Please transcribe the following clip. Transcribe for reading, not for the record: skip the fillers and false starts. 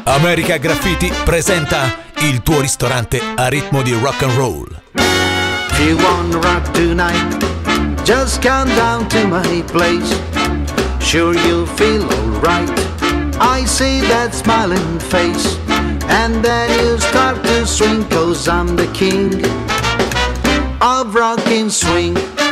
America Graffiti presenta il tuo ristorante a ritmo di rock and roll. If you wanna rock tonight, just come down to my place. Sure you'll feel alright, I see that smiling face. And then you start to swing, 'cause I'm the king of rock and swing.